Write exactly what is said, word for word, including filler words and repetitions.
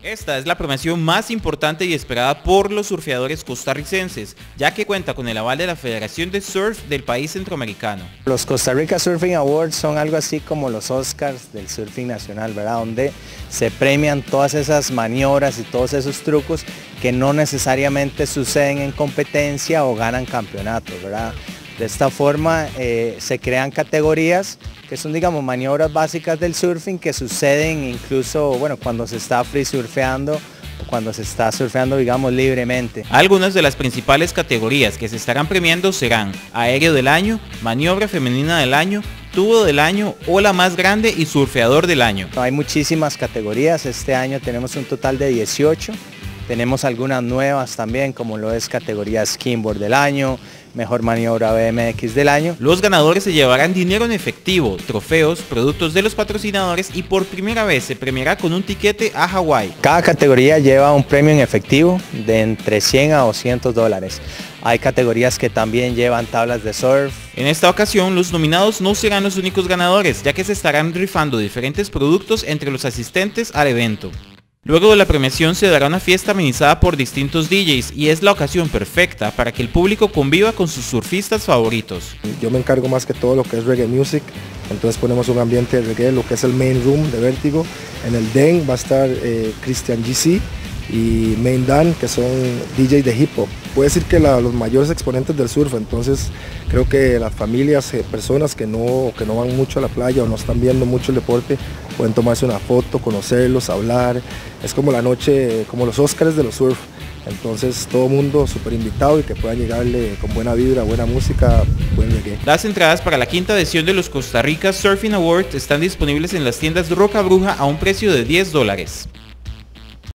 Esta es la premiación más importante y esperada por los surfeadores costarricenses, ya que cuenta con el aval de la Federación de Surf del país centroamericano. Los Costa Rica Surfing Awards son algo así como los Oscars del surfing nacional, ¿verdad? Donde se premian todas esas maniobras y todos esos trucos que no necesariamente suceden en competencia o ganan campeonatos, ¿verdad? De esta forma eh, se crean categorías que son, digamos, maniobras básicas del surfing que suceden incluso, bueno, cuando se está free surfeando o cuando se está surfeando, digamos, libremente. Algunas de las principales categorías que se estarán premiando serán aéreo del año, maniobra femenina del año, tubo del año, ola más grande y surfeador del año. Hay muchísimas categorías, este año tenemos un total de dieciocho, tenemos algunas nuevas también, como lo es categoría skimboard del año, mejor maniobra B M X del año. Los ganadores se llevarán dinero en efectivo, trofeos, productos de los patrocinadores y por primera vez se premiará con un tiquete a Hawái. Cada categoría lleva un premio en efectivo de entre cien a doscientos dólares. Hay categorías que también llevan tablas de surf. En esta ocasión, los nominados no serán los únicos ganadores, ya que se estarán rifando diferentes productos entre los asistentes al evento. Luego de la premiación se dará una fiesta amenizada por distintos D Js y es la ocasión perfecta para que el público conviva con sus surfistas favoritos. Yo me encargo más que todo lo que es reggae music, entonces ponemos un ambiente de reggae, lo que es el main room de Vértigo. En el D E N va a estar eh, Christian G C y Main Dan, que son D Js de hip hop. Puedo decir que la, los mayores exponentes del surf, entonces creo que las familias, eh, personas que no, que no van mucho a la playa o no están viendo mucho el deporte, pueden tomarse una foto, conocerlos, hablar. Es como la noche, como los Oscars de los surf. Entonces todo mundo súper invitado y que puedan llegarle con buena vibra, buena música, buen reggae. Las entradas para la quinta edición de los Costa Rica Surfing Awards están disponibles en las tiendas Roca Bruja a un precio de diez dólares.